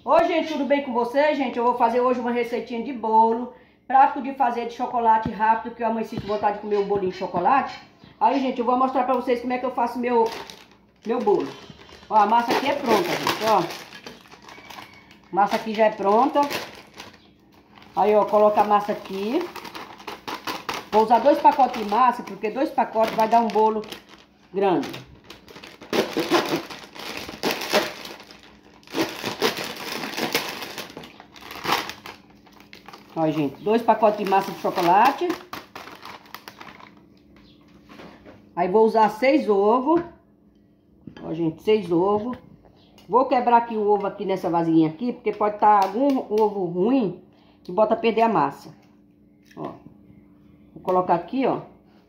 Oi, gente, tudo bem com vocês, gente? Eu vou fazer hoje uma receitinha de bolo, prático de fazer de chocolate rápido, que eu amanheci com vontade de comer um bolinho de chocolate. Aí, gente, eu vou mostrar pra vocês como é que eu faço meu bolo. Ó, a massa aqui é pronta, gente, ó. A massa aqui já é pronta. Aí, ó, coloca a massa aqui. Vou usar 2 pacotes de massa, porque 2 pacotes vai dar um bolo grande. Ó, gente, 2 pacotes de massa de chocolate. Aí vou usar 6 ovos. Ó, gente, 6 ovos. Vou quebrar aqui o ovo aqui nessa vasilhinha aqui, porque pode estar algum ovo ruim que bota a perder a massa. Ó. Vou colocar aqui, ó.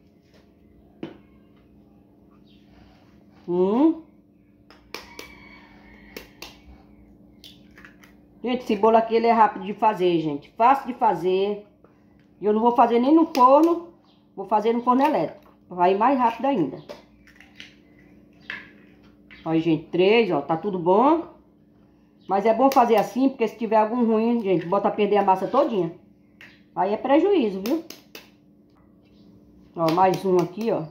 Gente, esse bolo aqui ele é rápido de fazer, gente. Fácil de fazer. E eu não vou fazer nem no forno. Vou fazer no forno elétrico. Vai ir mais rápido ainda. Ó, gente, 3, ó. Tá tudo bom. Mas é bom fazer assim, porque se tiver algum ruim, gente, bota a perder a massa todinha. Aí é prejuízo, viu? Ó, mais um aqui, ó.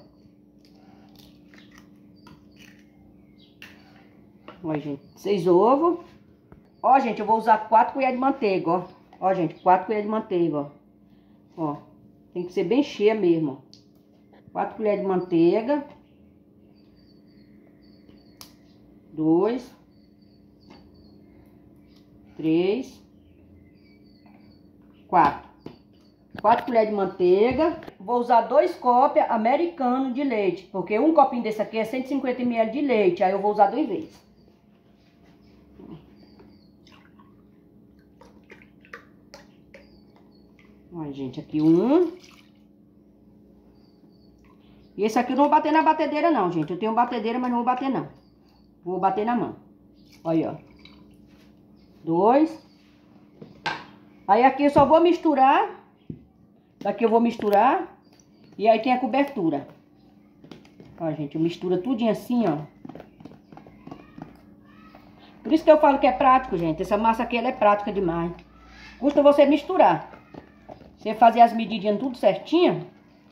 Ó, gente, 6 ovos. Ó, gente, eu vou usar 4 colheres de manteiga, ó. Ó, gente, 4 colheres de manteiga, ó. Ó, tem que ser bem cheia mesmo, ó. 4 colheres de manteiga. 2. 3. 4. 4 colheres de manteiga. Vou usar 2 copos americanos de leite, porque um copinho desse aqui é 150 ml de leite. Aí eu vou usar 2 vezes. Olha, gente, aqui um. E esse aqui eu não vou bater na batedeira, não, gente. Eu tenho batedeira, mas não vou bater, não. Vou bater na mão. Olha, ó. 2. Aí aqui eu só vou misturar. Daqui eu vou misturar. E aí tem a cobertura. Ó, gente, eu misturo tudinho assim, ó. Por isso que eu falo que é prático, gente. Essa massa aqui, ela é prática demais. Custa você misturar. Você fazer as medidinhas tudo certinho.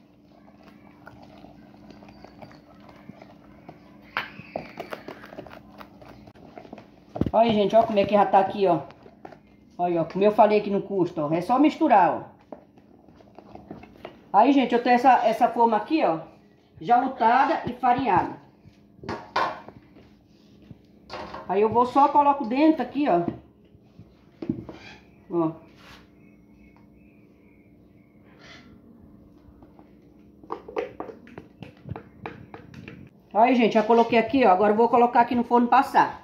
Olha, gente, ó como é que já tá aqui, ó. Olha, ó, como eu falei que não custa, ó. É só misturar, ó. Aí, gente, eu tenho essa forma aqui, ó. Já untada e farinhada. Aí eu vou só coloco dentro aqui, ó. Ó. Aí, gente, já coloquei aqui, ó. Agora eu vou colocar aqui no forno passar.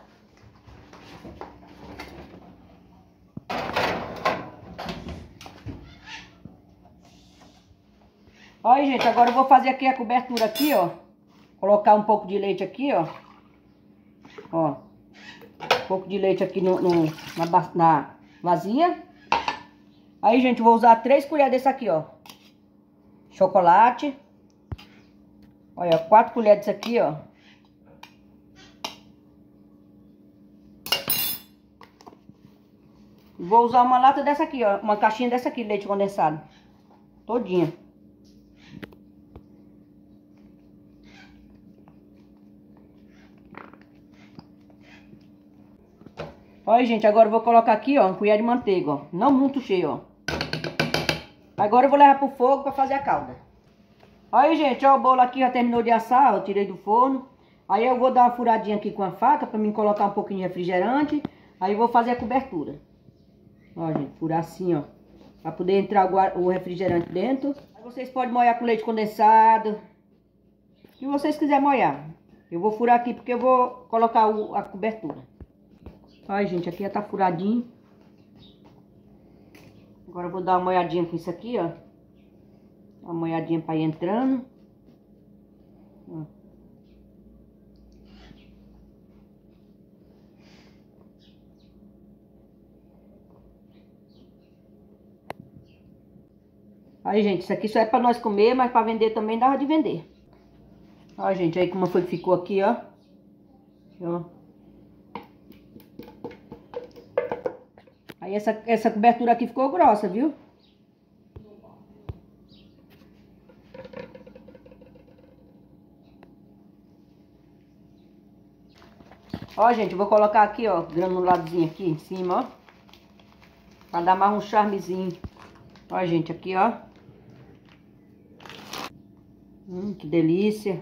Aí, gente, agora eu vou fazer aqui a cobertura aqui, ó. Colocar um pouco de leite aqui, ó. Ó. Um pouco de leite aqui na vazia. Aí, gente, eu vou usar 3 colheres desse aqui, ó. Chocolate. Olha, 4 colheres disso aqui, ó. Vou usar uma lata dessa aqui, ó. Uma caixinha dessa aqui de leite condensado. Todinha. Olha, gente, agora eu vou colocar aqui, ó, uma colher de manteiga, ó. Não muito cheio, ó. Agora eu vou levar pro fogo pra fazer a calda. Aí, gente, ó, o bolo aqui já terminou de assar, ó, tirei do forno. Aí eu vou dar uma furadinha aqui com a faca pra mim colocar um pouquinho de refrigerante. Aí eu vou fazer a cobertura. Ó, gente, furar assim, ó. Pra poder entrar o refrigerante dentro. Aí vocês podem molhar com leite condensado. O que vocês quiserem molhar. Eu vou furar aqui porque eu vou colocar a cobertura. Olha, gente, aqui já tá furadinho. Agora eu vou dar uma molhadinha com isso aqui, ó. Uma molhadinha pra ir entrando. Ó. Aí, gente, isso aqui só é pra nós comer, mas pra vender também dava de vender. Ó, gente, aí como foi que ficou aqui, ó. Ó. Aí essa cobertura aqui ficou grossa, viu? Ó, gente, eu vou colocar aqui, ó, granuladozinho aqui em cima, ó. Pra dar mais um charmezinho. Ó, gente, aqui, ó. Que delícia.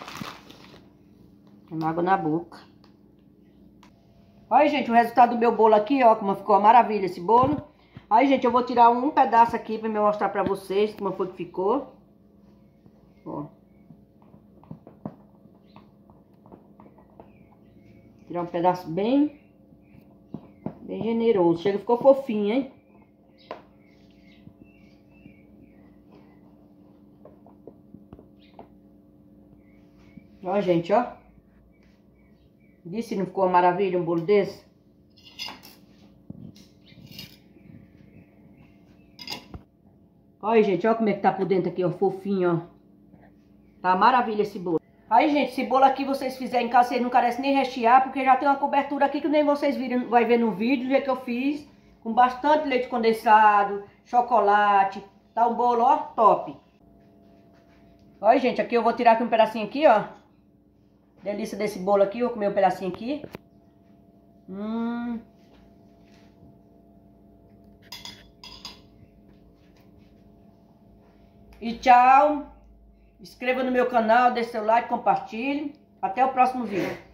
Tem água na boca. Olha, gente, o resultado do meu bolo aqui, ó, como ficou uma maravilha esse bolo. Aí, gente, eu vou tirar um pedaço aqui pra me mostrar pra vocês como foi que ficou. Ó. Tirar um pedaço bem generoso. Chega, ficou fofinho, hein? Ó, gente, ó. Disse se não ficou uma maravilha um bolo desse? Olha, gente, ó como é que tá por dentro aqui, ó, fofinho, ó. Tá maravilha esse bolo. Aí, gente, esse bolo aqui vocês fizerem em casa, vocês não carecem nem rechear, porque já tem uma cobertura aqui que nem vocês viram, vai ver no vídeo, do jeito que eu fiz, com bastante leite condensado, chocolate, tá um bolo, ó, top. Olha, gente, aqui eu vou tirar aqui um pedacinho aqui, ó. Delícia desse bolo aqui, vou comer um pedacinho aqui. E tchau. Inscreva no meu canal, deixe seu like, compartilhe. Até o próximo vídeo.